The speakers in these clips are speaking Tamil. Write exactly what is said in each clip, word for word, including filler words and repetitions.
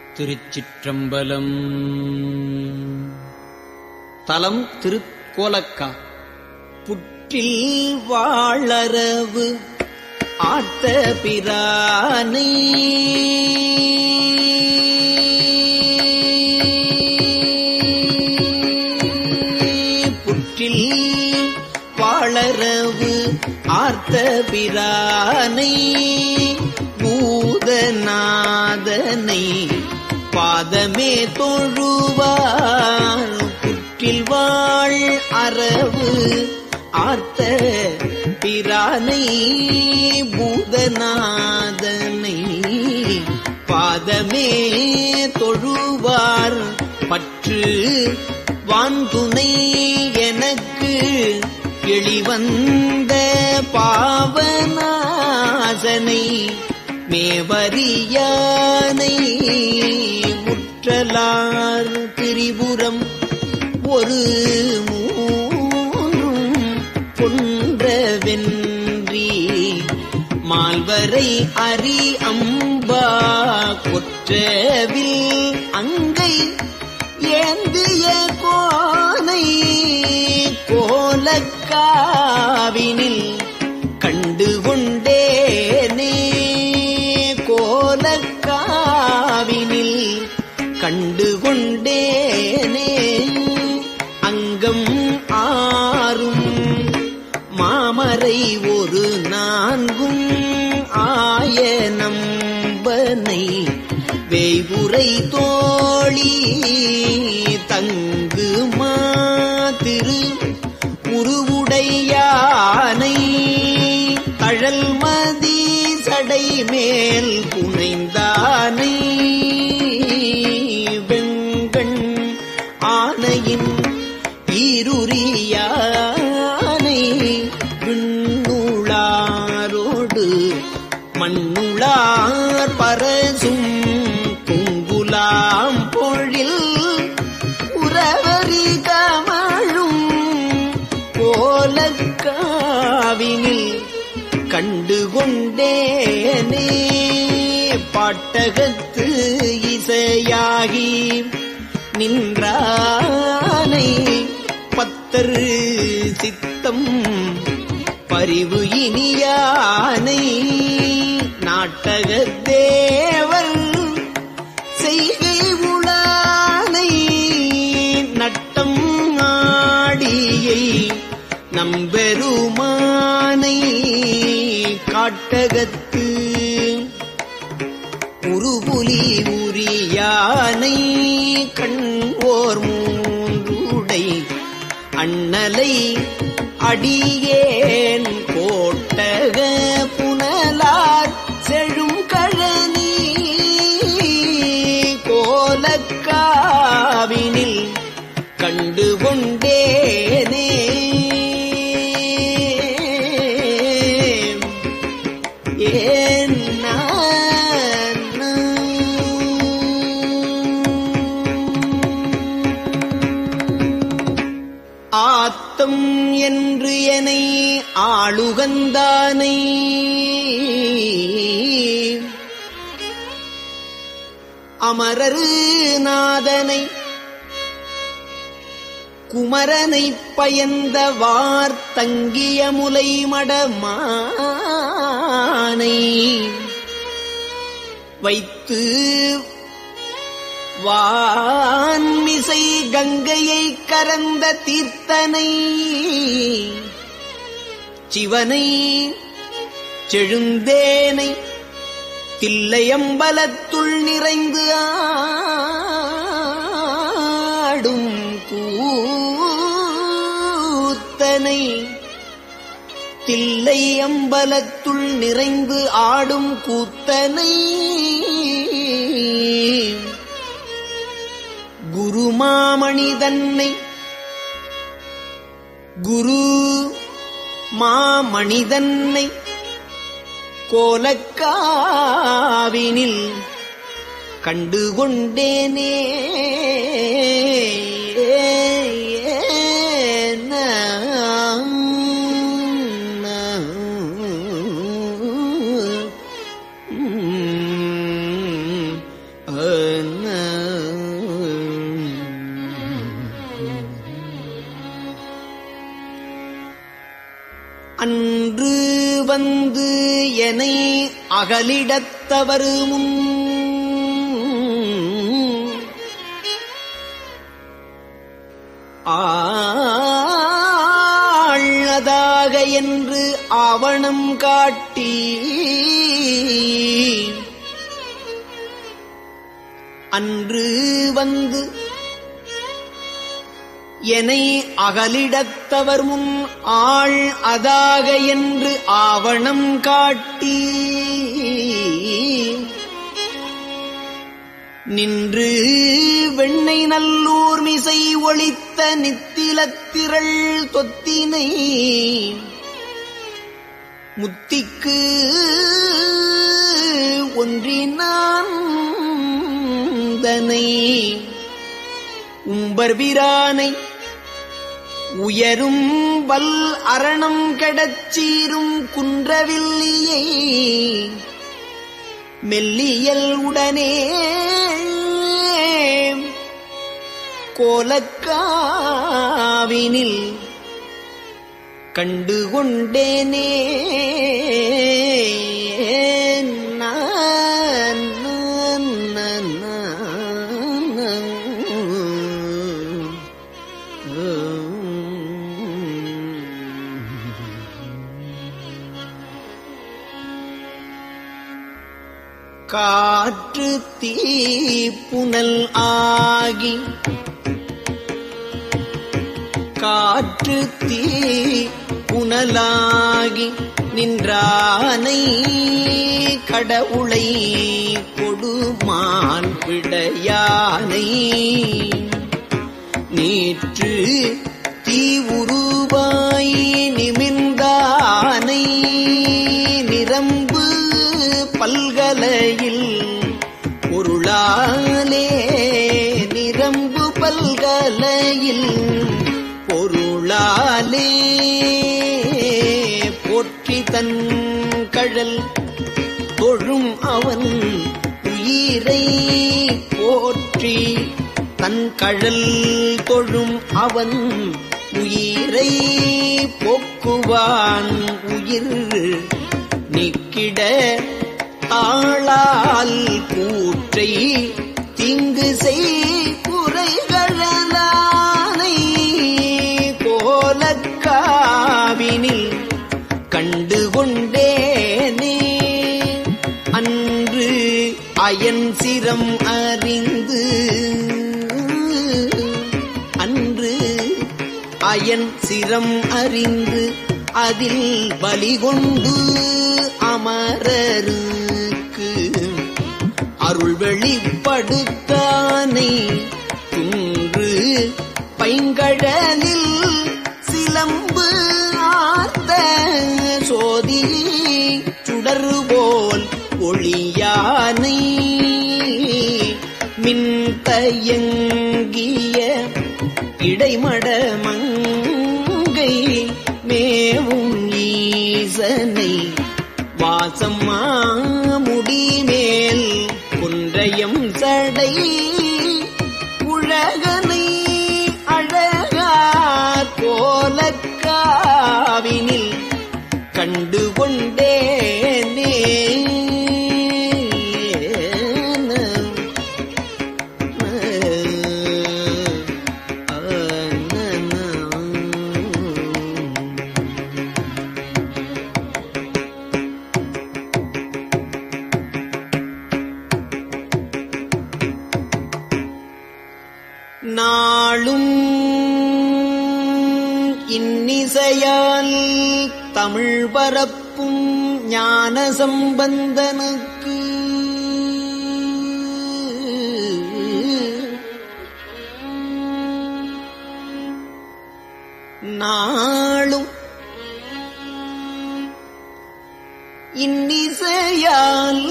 திருச்சிற்றம்பலம். தலம் திருக்கோலக்கா. புற்றில் வாழறவு ஆர்த்த பிரானை புற்றில் வாழறவு ஆர்த்த பிரானை பூதநாதனை பாதமே தொழுவார். புற்றில் வாழ் அரவு ஆர்த்த பிரானை பூதநாதனை பாதமே தொழுவார். பற்று வான்துணை எனக்கு எளிவந்த பாவநாசனை மேவரியானை முற்றலார் திரிபுரம் ஒரு மூன்றும் பொன்றவென்றி மால்வரை அரி அம்பா கொற்றவில் அங்கை ஏந்திய கோனை கோலக்காவினில் கண்டுகொண்டேனே. கோலக்காவினில் கண்டுகொண்டேனே. அங்கம் ஆறும் மாமரை ஒரு நான்கும் ஆய நம்பனை வேய்புரை தோழி தங்கு மாதிரு உருவுடையானை தழல்மதி சடை மேல் புனைந்தானை வெங்கண் ஆனையின் ஈருரியானை விண்ணுளாரோடு மண்ணுளார் பரசும் துங்குலாம் பொழில் உறவரி கமழும் கோலக்காவினில் கண்டுகொண்டேனே. பாட்டகத்து இசையாகி நின்றானை பத்தரு சித்தம் பரிவு இனியானை நாட்டகத்தேவர் செய்கை உளானை நட்டம் ஆடியை நம்பெருமானை காட்டகத்து உருபுலி உரியானை கண்வோர் மூன்றுடை அண்ணலை அடியேன் கோட்டக புனலார் செழும் கழனி கோலக்காவினில் கண்டுகொண்டேனே. ஆத்தம் என்று என்னை ஆளுகந்தானை அமரரு நாதனை குமரனை பயந்த வார்த்தங்கிய முலை மடமானை வைத்து வான்மிசை கங்கையை கரந்த தீர்த்தனை சிவனை செழுந்தேனை தில்லையம்பலத்துள் நிறைந்து ஆடும் கூத்தனை தில்லையம்பலத்துள் நிறைந்து ஆடும் கூத்தனை குரு மாமணிதன்னை குரு மாமணிதன்னை கோலக்காவினில் கண்டுகொண்டேனே. அன வந்து எனை அகலிடத்தவர் முன் ஆழதாக என்று ஆவணம் காட்டி அன்று வந்து எனை அகலிடத்தவர் முன் ஆள் அதாக என்று ஆவணம் காட்டி நின்று வெண்ணை நல்லூர் மிசை ஒளித்த நித்திலத்திரள் தொத்தினை முத்திக்கு ஒன்றினான் தனை உம்பர்பிரானை உயரும் வல் அரணம் கெடச்சீரும் குன்றவில்லியை மெல்லியல் உடனே கோலக்காவினில் கண்டுகொண்டேனே நான் நான் காற்று தீ புனல் ஆகி காற்று தீ புனலாகி நின்றானை கடவுளை கொடுமான் விடையானை நேற்று தீ உருவாய் நிமிர்ந்தானை நிரம்பு பல்கலையில் பொருளாலே நிரம்பு பல்கலையில் பொருளாலே போற்றி தன் கழல் தொழும் அவன் உயிரை போற்றி தன் கழல் தொழும் அவன் உயிரை போக்குவான் உயிர் நிக்கிட ஆளால் கூற்றை தீங்கு செய் குறைகழலானை கோலக்காவினில் கண்டுகொண்டேனே அன்று அயன் சிரம் அறிந்து அன்று அயன் சிரம் அறிந்து அதில் பலி கொண்டு அமரருக்கு அருள் வெளிப்படுத்தானை குன்று பைங்கழலில் சிலம்பு ஆர்த்த சோதி சுடர்போல் ஒளியானை மின்தயங்கிய இடைமடமங்கை மேவும் ஈசனை வாசம்மா முடிமேல் குன்றையம் சடை உலகனை அழகார் கோலக்காவினில் கண்டுகொண்டேனே நாளும் இன்னிசையால் தமிழ் பரப்பும் ஞான சம்பந்தனுக்கு நாளும் இன்னிசையால்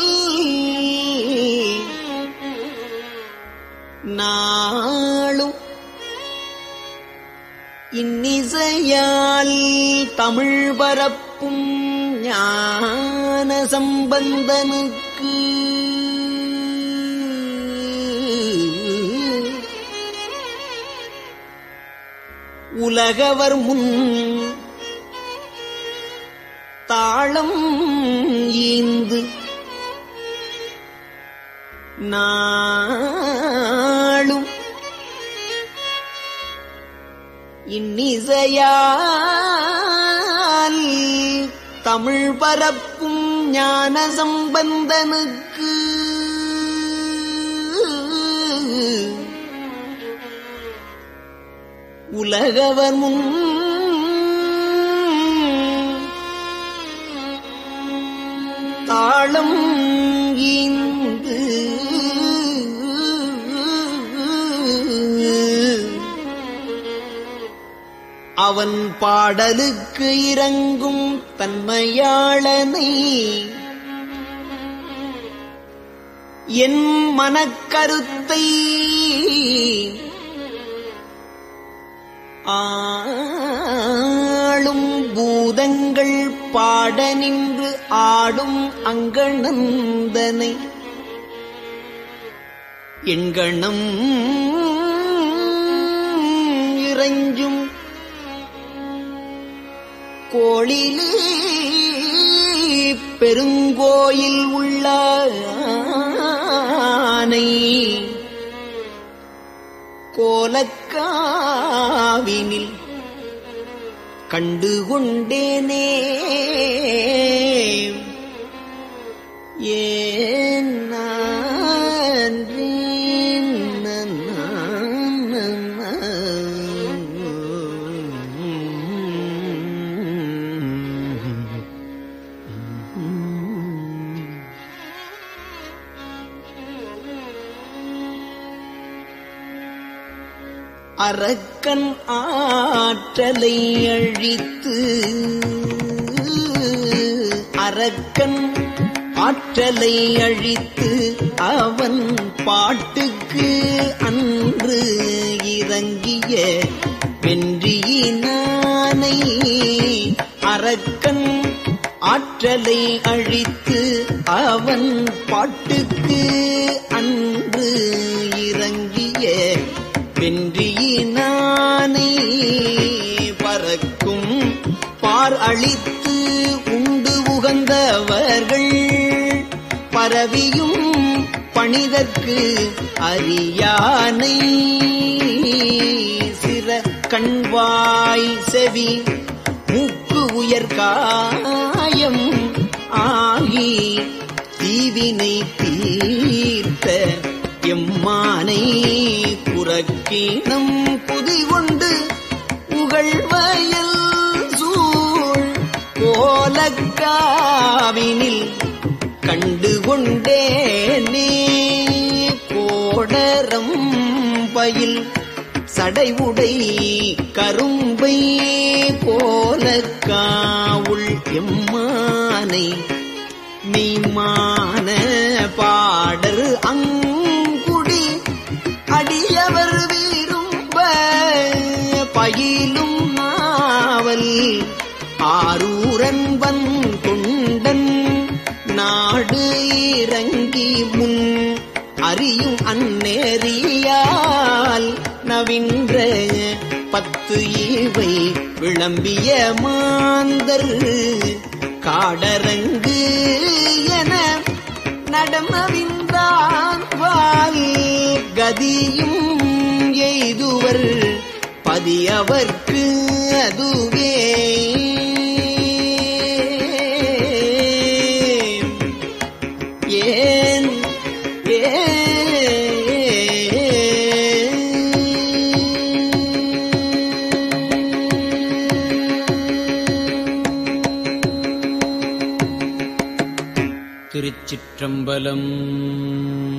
நாளும் இன்னிசையால் தமிழ் பரப்பும் ஞான சம்பந்தனுக்கு உலகவர் முன் தாளம் ஈந்து நாளும் இன்னிசையால் தமிழ் பரப்பும் ஞான சம்பந்தனுக்கு உலகவர் முன் தாளம் ஈந்து அவன் பாடலுக்கு இறங்கும் தன்மையாளனை என் மனக்கருத்தை ஆளும் பூதங்கள் பாட நின்று ஆடும் அங்கணந்தனை எண்கணம் இறைஞ்சும் கோளிலே பெருங்கோயில் உள்ளானை கோலக்காவினில் கண்டு கொண்டேனே ஏன் அரக்கன் ஆற்றலை அழித்து அரக்கன் ஆற்றலை அழித்து அவன் பாட்டுக்கு அன்று இறங்கிய வென்றியினானை அரக்கன் ஆற்றலை அழித்து அவன் பாட்டுக்கு அன்று இறங்கிய வென்றியினானை பறக்கும் பார் அழித்து உண்டு உகந்தவர்கள் பரவியும் பணிதற்கு அறியானை சிற கண்வாய் செவி மூக்கு உயர்காயம் ஆகி தீவினை தீர்த்த எம்மானை புறக்கீனம் புதி கொண்டு உகழ்வயல் சூழ் கோலக்காவினில் கண்டு கொண்டேனே கோடரம் பயில் சடைவுடை கரும்பை கோலக்காவுள் எம்மானை நீமான பாடர் அங்குடி அடியவர் விரும்ப பயிலும் நாவல் ஆரூரன் வந்தொண்டன் நாடு இறங்கி முன் அறியும் அந்நேரியால் நவின்ற பத்து ஈவை விளம்பிய மாந்தர் காடரங்கு என நடமவிந்தான் வால் கதியும் எய்துவர் பதியவர்க்கு அதுவே ஏன் திருச்சிற்றம்பலம்.